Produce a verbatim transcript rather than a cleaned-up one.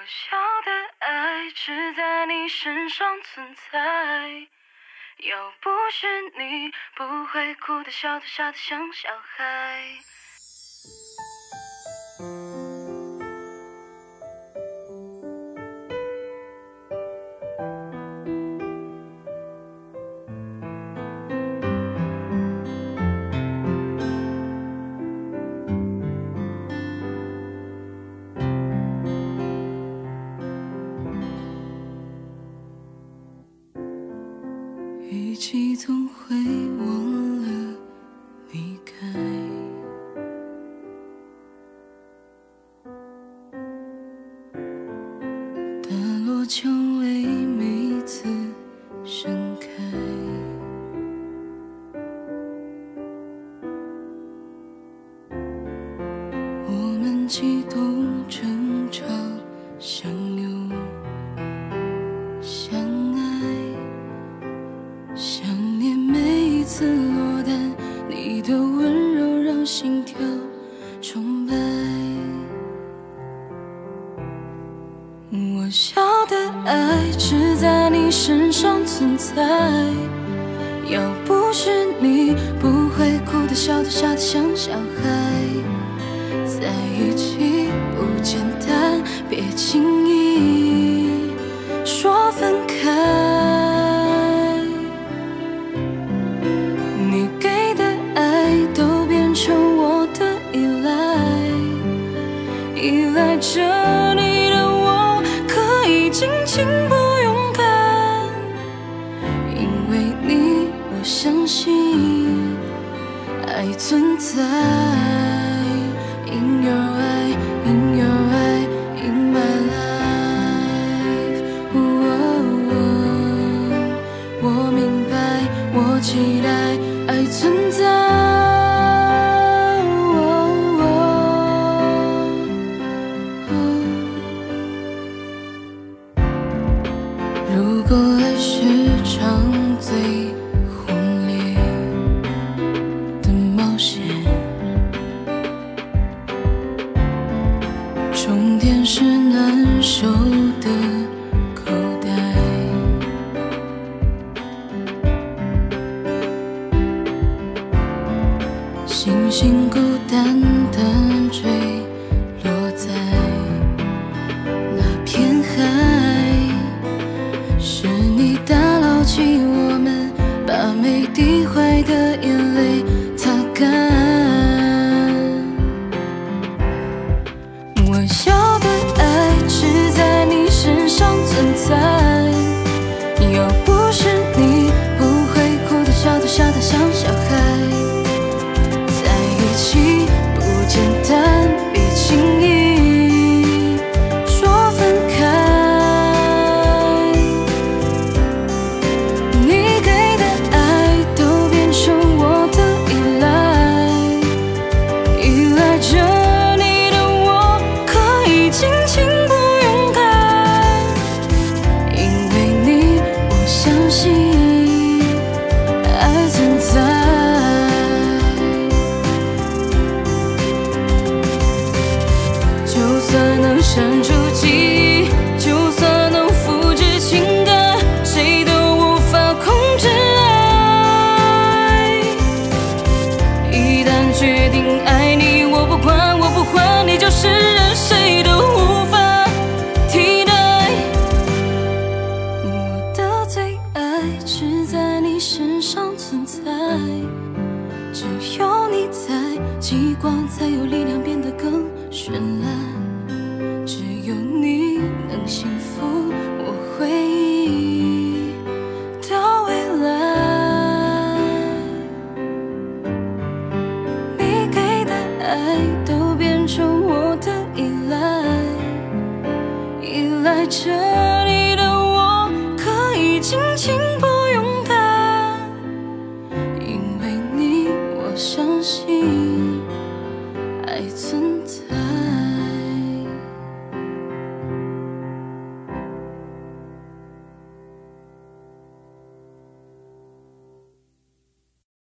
晓得爱只在你身上存在，要不是你，不会哭的笑的傻的像小孩。 语气总会忘了离开，大落蔷薇每次盛开，我们激动争吵相拥相想念每一次落单，你的温柔让心跳崇拜。我晓得爱只在你身上存在，要不是你，不会哭的笑的傻的像小孩。在一起不简单，别轻易说分开。依赖着你的我，可以尽情不勇敢，因为你，我相信爱存在。In your eye, in your eye, in my life。我明白，我期待爱存在。如果爱是场最轰烈的冒险，终点是难受的口袋，星星孤单单坠落在那片海，是你打捞起我们，把每滴坏的眼泪擦干。我晓得爱只在你身上存在，要不是你，不会哭的笑的傻的像小孩。在一起不简单，别轻易说分开。删除记忆，就算能复制情感，谁都无法控制爱。一旦决定爱你，我不管，我不换，你就是任谁都无法替代。我的最爱只在你身上存在，只有你在，极光才有力量变得更绚烂。只有你能幸福我回忆的未来，你给的爱都变成我的依赖，依赖着你的我，可以尽情不勇敢，因为你，我相信